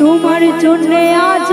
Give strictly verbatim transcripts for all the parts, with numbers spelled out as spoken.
তোমার জন্যে আজ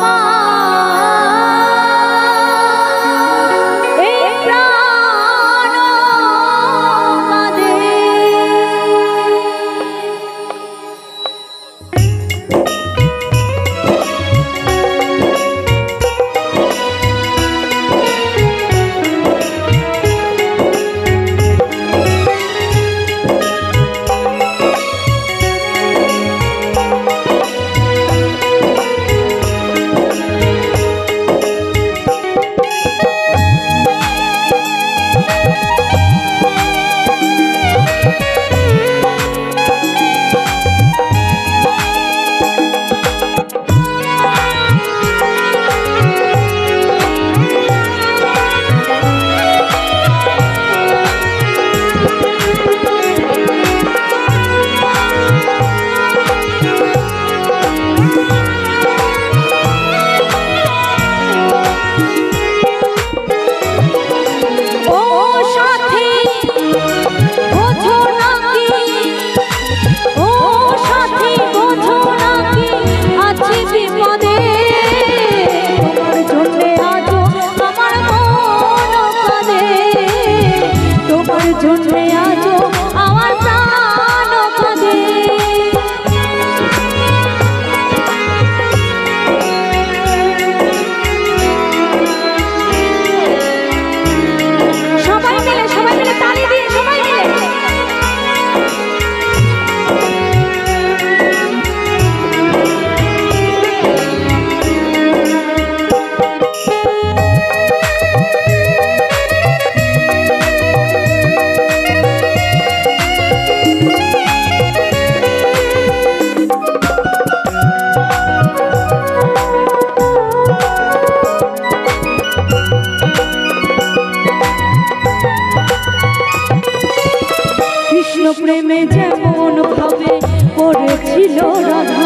প্রেমে যেমন ভাবে পড়েছিল রাধা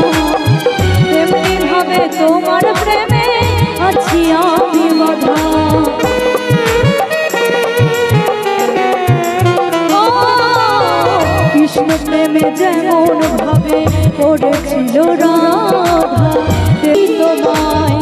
তেমনি ভাবে তোমার প্রেমে আছি আমি বাধা। কৃষ্ণ প্রেমে যেমন ভাবে পড়েছিল রাধা তোমায়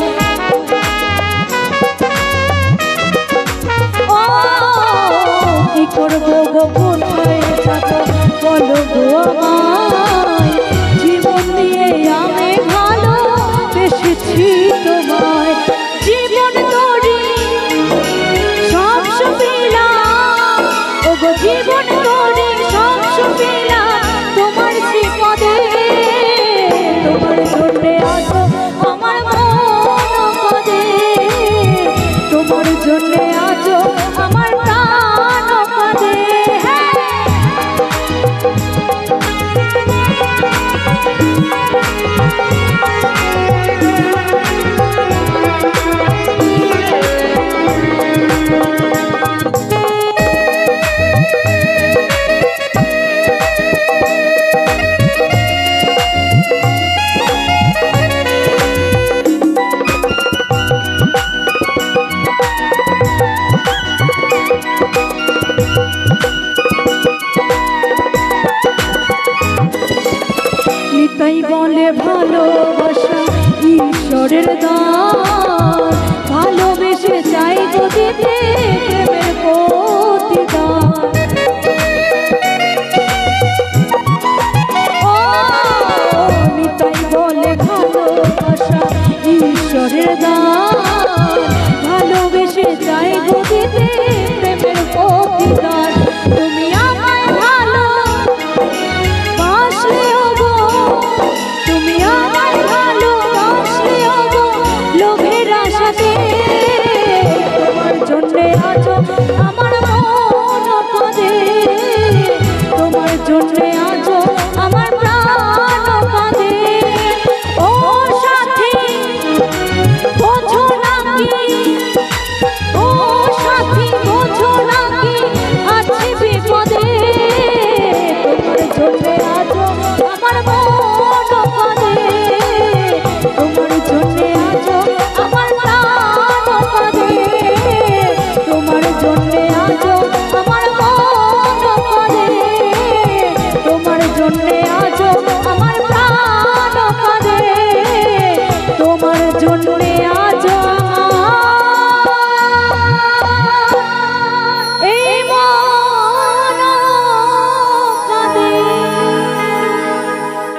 কি করবো গো কোথায় যাবো বলো গো আমায় জীবন দিয়ে আমি ভালো বেসেছি তোমায় জীবন তোরি সব সুবিলা ও গো জীবন তোরি সব সুবিলা তোমার শ্রীপদে তোমার জন্যে আসো আমার মন পদে তোমার জন্যে আসো আমার প্রাণ পদে। নিতাই বলে ভালোবাসা ঈশ্বরের দান ভালোবেসে চাই তো দিতে প্রেমের প্রতিদান। ও নিতাই বলে ভালোবাসা ঈশ্বরের দান ভালোবেসে চাই তো দিতে প্রেমের প্রতিদান। তুমি আমায় ভালো বাসলেও গো তুমি আমায় ভালো বাসলেও গো লোভে জন্যে